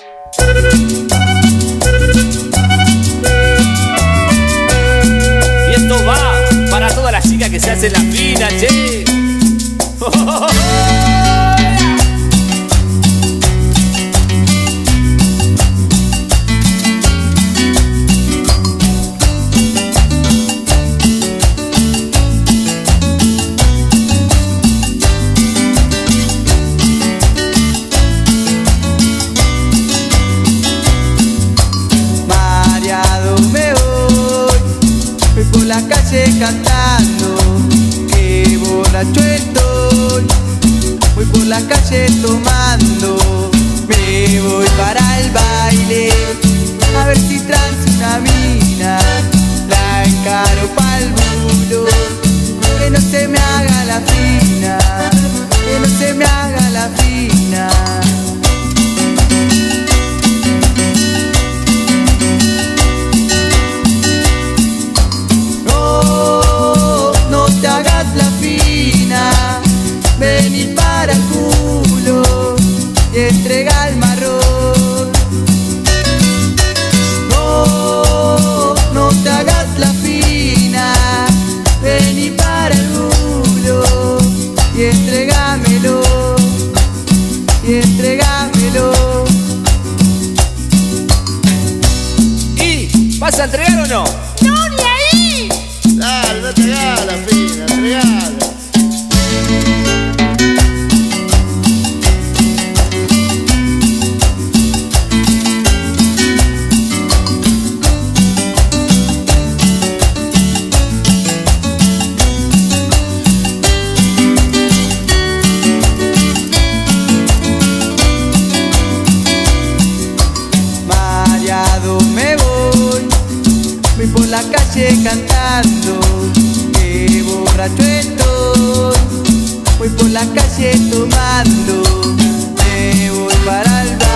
Y esto va para todas las chicas que se hacen las finas, che. Por la calle cantando, que borracho estoy. Voy por la calle tomando, me voy para el baile, a ver si trance una mina, la encaro pa'l bulo, que no se me haga la fina, que no se me haga la fina. Vení para el culo y entrega el marrón. No, no te hagas la fina. Vení para el culo y entregámelo, y entregámelo. ¿Y vas a entregar o no? ¡No, ni ahí! Dale, no entregala la fina, entregala. Voy por la calle cantando, que borracho estoy. Voy por la calle tomando, me voy para el bar.